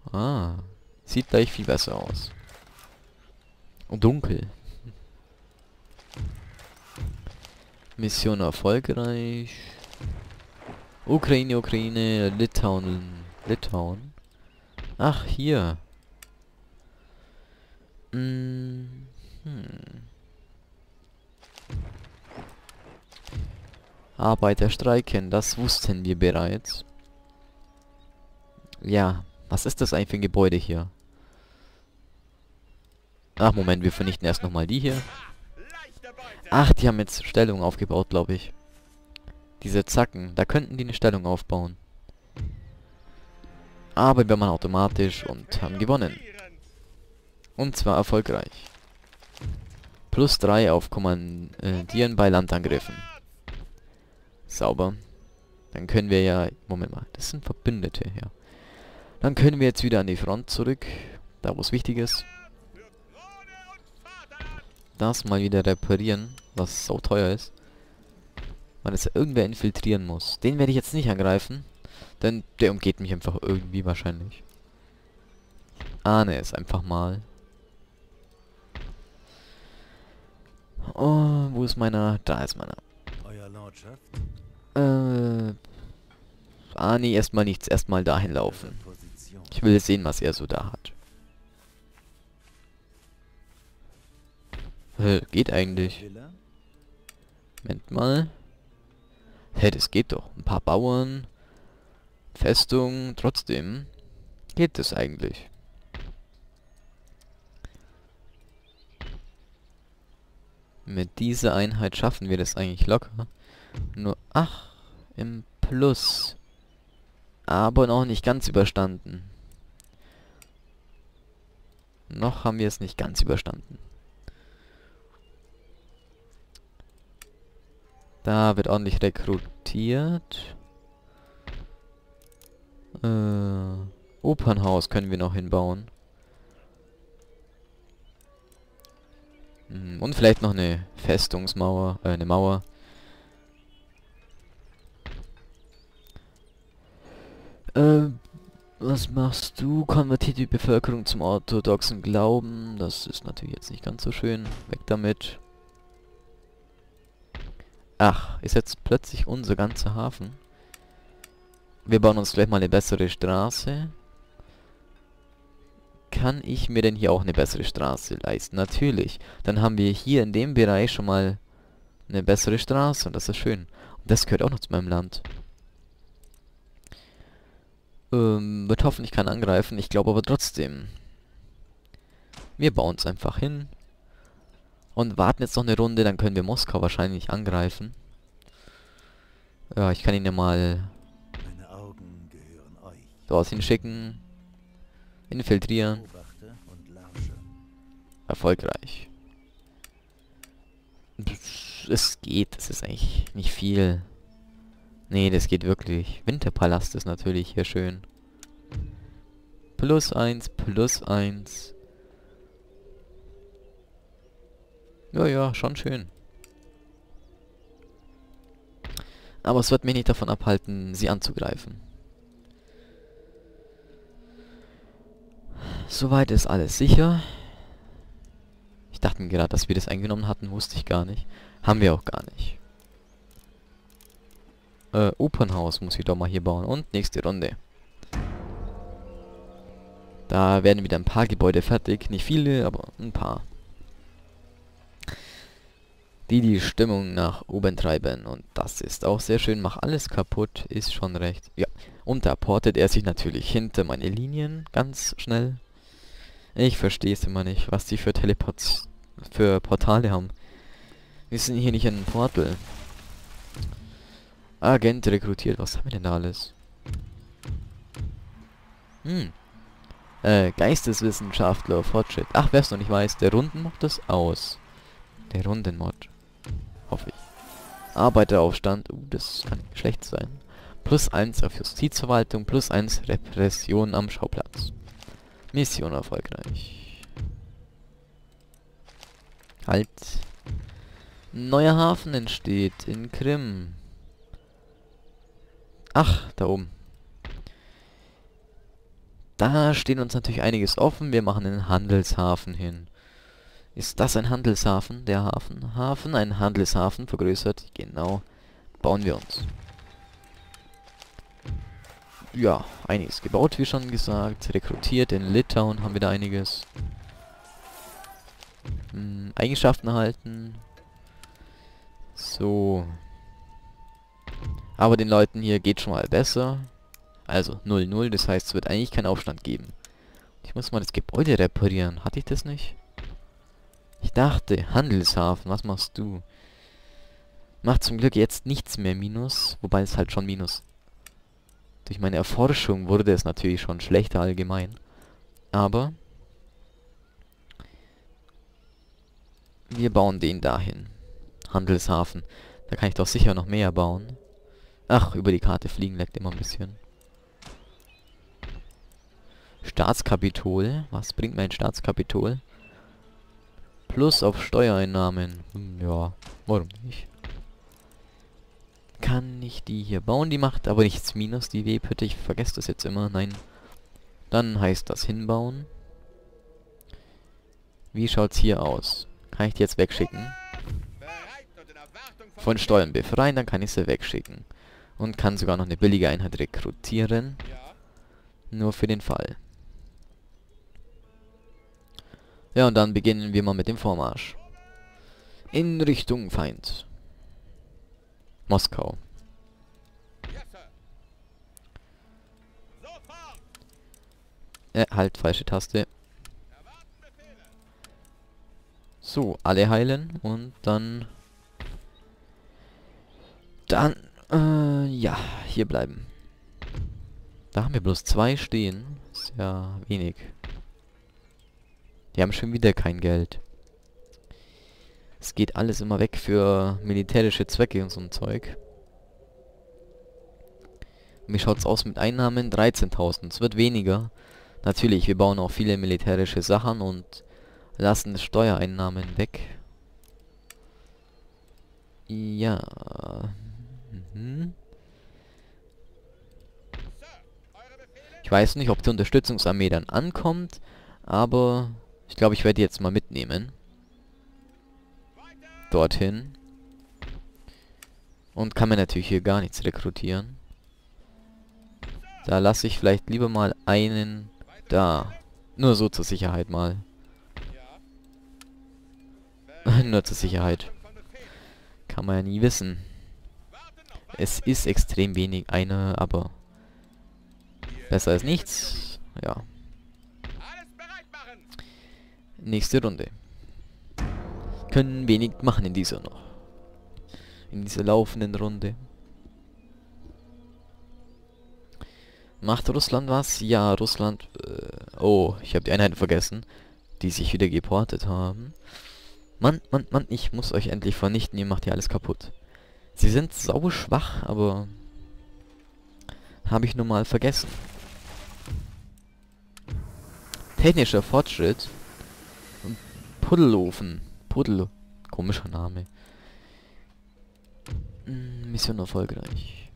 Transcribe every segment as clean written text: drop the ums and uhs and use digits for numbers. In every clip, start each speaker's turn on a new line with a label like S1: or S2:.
S1: Ah, sieht gleich viel besser aus. Und dunkel. Mission erfolgreich. Ukraine, Ukraine, Litauen, Litauen. Ach, hier. Hm. Arbeiter streiken, das wussten wir bereits. Ja, was ist das eigentlich für ein Gebäude hier? Ach, Moment, wir vernichten erst nochmal die hier. Ach, die haben jetzt Stellung aufgebaut, glaube ich. Diese Zacken, da könnten die eine Stellung aufbauen. Aber wir machen automatisch und haben gewonnen. Und zwar erfolgreich. +3 auf Kommandieren bei Landangriffen. Sauber. Dann können wir ja... Moment mal, das sind Verbündete, ja. Dann können wir jetzt wieder an die Front zurück. Da, wo es wichtig ist. Das mal wieder reparieren, was so teuer ist. Weil es ja irgendwer infiltrieren muss. Den werde ich jetzt nicht angreifen. Denn der umgeht mich einfach irgendwie wahrscheinlich. Ahne es einfach mal. Oh, wo ist meiner? Da ist meiner.
S2: Euer Lordschaft?
S1: Nee, erstmal nichts. Erstmal dahin laufen.
S2: Position.
S1: Ich will sehen, was er so da hat. Geht eigentlich.
S2: Villa?
S1: Moment mal. Hä, das geht doch. Ein paar Bauern. Festung. Trotzdem geht das eigentlich. Mit dieser Einheit schaffen wir das eigentlich locker. Nur, ach, im Plus. Aber noch nicht ganz überstanden. Noch haben wir es nicht ganz überstanden. Da wird ordentlich rekrutiert. Opernhaus können wir noch hinbauen. Und vielleicht noch eine Festungsmauer, eine Mauer. Was machst du? Konvertiert die Bevölkerung zum orthodoxen Glauben. Das ist natürlich jetzt nicht ganz so schön. Weg damit. Ach, ist jetzt plötzlich unser ganzer Hafen. Wir bauen uns gleich mal eine bessere Straße. Kann ich mir denn hier auch eine bessere Straße leisten? Natürlich. Dann haben wir hier in dem Bereich schon mal eine bessere Straße und das ist schön. Und das gehört auch noch zu meinem Land. Wird hoffentlich keiner angreifen. Ich glaube aber trotzdem. Wir bauen es einfach hin. Und warten jetzt noch eine Runde, dann können wir Moskau wahrscheinlich angreifen. Ja, ich kann ihn ja mal
S2: Meine Augen gehören euch.
S1: dorthin schicken. Infiltrieren.
S2: Beobachte und lausche.
S1: Erfolgreich. Es geht, es ist eigentlich nicht viel. Nee, das geht wirklich. Winterpalast ist natürlich hier schön. +1, +1. Ja, ja, schon schön. Aber es wird mich nicht davon abhalten, sie anzugreifen. Soweit ist alles sicher. Ich dachte mir gerade, dass wir das eingenommen hatten, wusste ich gar nicht. Haben wir auch gar nicht. Opernhaus muss ich doch mal hier bauen. Und nächste Runde. Da werden wieder ein paar Gebäude fertig. Nicht viele, aber ein paar. Die Stimmung nach oben treiben. Und das ist auch sehr schön. Mach alles kaputt. Ist schon recht. Ja. Und da portet er sich natürlich hinter meine Linien. Ganz schnell. Ich verstehe es immer nicht, was die für für Portale haben. Wir sind hier nicht in einem Portal. Agent rekrutiert. Was haben wir denn da alles? Geisteswissenschaftler, Fortschritt. Ach, wer es noch nicht weiß, der Rundenmod ist aus. Der Rundenmod. Hoffe ich. Arbeiteraufstand. Das kann schlecht sein. +1 auf Justizverwaltung, +1 Repression am Schauplatz. Mission erfolgreich. Halt. Neuer Hafen entsteht in Krim. Ach, da oben. Da steht uns natürlich einiges offen. Wir machen einen Handelshafen hin. Ist das ein Handelshafen? Der Hafen? Ein Handelshafen vergrößert. Genau. Bauen wir uns. Ja, einiges gebaut, wie schon gesagt. Rekrutiert. In Litauen haben wir da einiges. Eigenschaften erhalten. So. Aber den Leuten hier geht schon mal besser. Also 0-0, das heißt, es wird eigentlich keinen Aufstand geben. Ich muss mal das Gebäude reparieren. Hatte ich das nicht? Ich dachte, Handelshafen, was machst du? Macht zum Glück jetzt nichts mehr Minus, wobei es halt schon Minus. Durch meine Erforschung wurde es natürlich schon schlechter allgemein. Aber wir bauen den dahin. Handelshafen. Da kann ich doch sicher noch mehr bauen. Ach, über die Karte fliegen leckt immer ein bisschen. Staatskapitol. Was bringt mein Staatskapitol? Plus auf Steuereinnahmen. Ja, warum nicht? Kann ich die hier bauen? Die macht aber nichts minus, die Webhütte. Ich vergesse das jetzt immer. Nein. Dann heißt das hinbauen. Wie schaut's hier aus? Kann ich die jetzt wegschicken? Von Steuern befreien, dann kann ich sie wegschicken. Und kann sogar noch eine billige Einheit rekrutieren. Nur für den Fall. Ja, und dann beginnen wir mal mit dem Vormarsch. In Richtung Feind. Moskau. Halt, falsche Taste. So, alle heilen und dann... ja, hier bleiben. Da haben wir bloß 2 stehen. Ist ja wenig. Die haben schon wieder kein Geld. Es geht alles immer weg für militärische Zwecke und so ein Zeug. Wie schaut's aus mit Einnahmen? 13.000. Es wird weniger. Natürlich, wir bauen auch viele militärische Sachen und lassen Steuereinnahmen weg. Ja. Ich weiß nicht, ob die Unterstützungsarmee dann ankommt, aber ich glaube, ich werde die jetzt mal mitnehmen. Dorthin. Und kann mir natürlich hier gar nichts rekrutieren. Da lasse ich vielleicht lieber mal einen da. Nur so zur Sicherheit mal. Nur zur Sicherheit. Kann man ja nie wissen. Es ist extrem wenig, eine, aber besser als nichts. Ja. Nächste Runde. Können wenig machen in dieser noch. In dieser laufenden Runde. Macht Russland was? Ja, Russland... oh, ich habe die Einheiten vergessen, die sich wieder geportet haben. Mann, ich muss euch endlich vernichten, ihr macht hier alles kaputt. Sie sind sau schwach, aber... habe ich nun mal vergessen. Technischer Fortschritt. Puddelofen. Puddel. Komischer Name. Mission erfolgreich.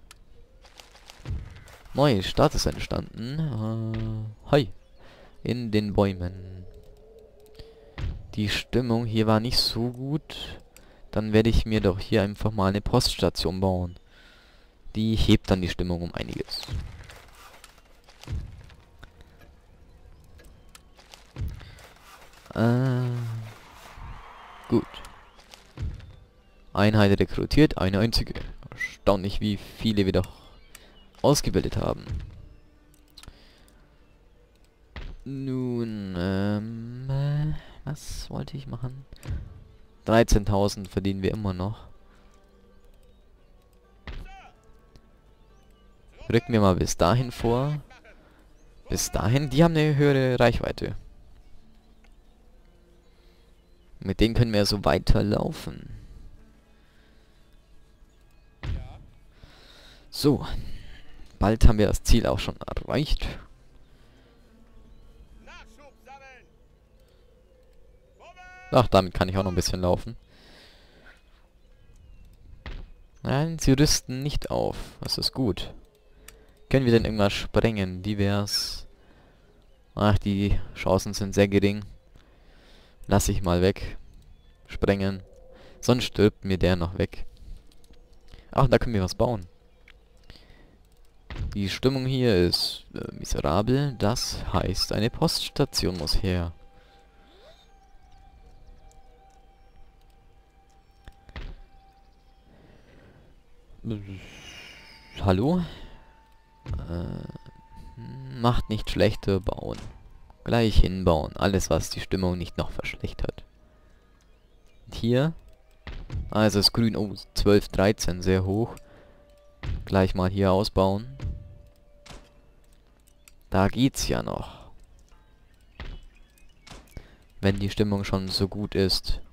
S1: Neue Stadt ist entstanden. Hi. In den Bäumen. Die Stimmung hier war nicht so gut. Dann werde ich mir doch hier einfach mal eine Poststation bauen. Die hebt dann die Stimmung um einiges. Gut. Einheit rekrutiert, eine einzige. Erstaunlich, wie viele wir doch ausgebildet haben. Nun, was wollte ich machen? 13.000 verdienen wir immer noch. Rücken wir mal bis dahin vor. Bis dahin, die haben eine höhere Reichweite. Mit denen können wir so weiterlaufen. So. Bald haben wir das Ziel auch schon erreicht. Ach, damit kann ich auch noch ein bisschen laufen. Nein, sie rüsten nicht auf. Das ist gut. Können wir denn irgendwas sprengen? Divers. Ach, die Chancen sind sehr gering. Lass ich mal weg. Sprengen. Sonst stirbt mir der noch weg. Ach, da können wir was bauen. Die Stimmung hier ist miserabel. Das heißt, eine Poststation muss her. Hallo? Macht nicht schlechter bauen. Gleich hinbauen. Alles, was die Stimmung nicht noch verschlechtert. Und hier. Also das Grün. Oh, 12, 13. Sehr hoch. Gleich mal hier ausbauen. Da geht's ja noch. Wenn die Stimmung schon so gut ist.